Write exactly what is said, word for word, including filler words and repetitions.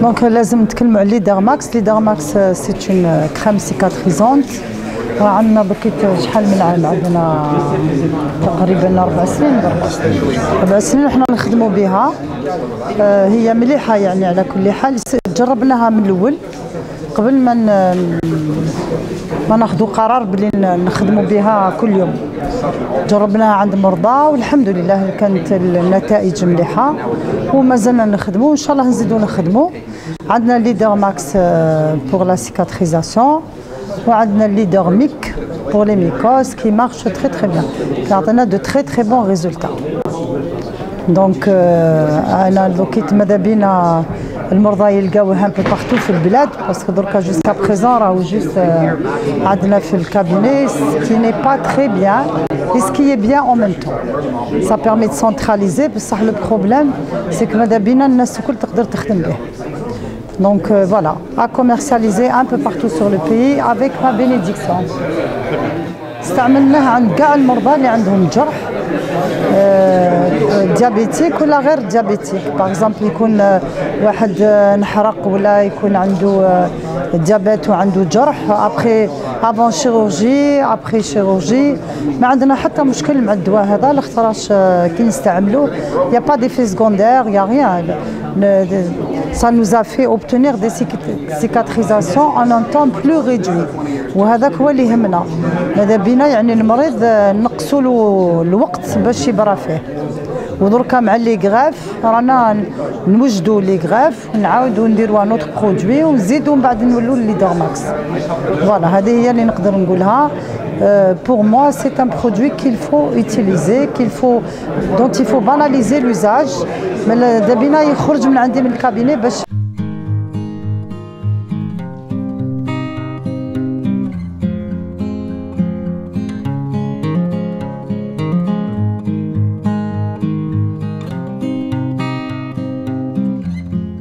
دونك لازم نتكلموا على ليدر ماكس. ليدر ماكس سي اون كريم سيكاتريزونت. عندنا بكيت شحال من عام، عندنا تقريبا اربع سنين اربع سنين وحنا نخدموا بها. هي مليحه يعني على كل حال. جربناها من الاول قبل ما ما ناخذوا قرار بلي نخدموا بها كل يوم. جربناها عند مرضى والحمد لله كانت النتائج مليحه ومازلنا نخدموا وان شاء الله نزيدوا نخدموا. عندنا ليدر ماكس بور لا سيكاتريزاسيون وعندنا ليدر ميك بور لي ميكوز كي مارش تري تري بيان، كيعطينا دو تري تري بون ريزولتا. دونك انا لوكيت ماذا بينا المرضى يلقاوها ان بو بارتو في البلاد، باسكو دركا جوسكا بريزون راهو جوست عندنا في الكابيني كي ني با تري بيان اي سكي بيان اون ميم طون. سا بيرمي دو سونتراليزي، بصح لو بروبليم سي كو ماذا بينا الناس الكل تقدر تخدم به. Donc euh, voilà, à commercialiser un peu partout sur le pays avec ma bénédiction. استعملناه عند كاع المرضى اللي عندهم جرح ديابيتيك ولا غير ديابيتيك. باغ اكزومبل يكون واحد نحرق ولا يكون عنده ديابيت وعنده جرح ابخي افون شيروجي ابخي شيروجي، ما عندنا حتى مشكل مع الدواء هذا لخطراش كي نستعملوه يا با ديفي سكوندير يا ريان. Ça nous a fait obtenir des cicatrisations en un temps plus réduit وهذاك هو اللي يهمنا. ماذا بينا يعني المريض نقصوا له الوقت باش يبرى فيه. ودركا مع لي غراف رانا نوجدوا لي غراف ونعاودوا نديروا نوتر برودوي ونزيدوا من بعد نولوا ليدر ماكس. فوالا هذه هي اللي نقدر نقولها. Pour moi, c'est un produit qu'il faut utiliser, qu'il faut, dont il faut banaliser l'usage. Mais دابينا يخرج من عندي من الكابيني باش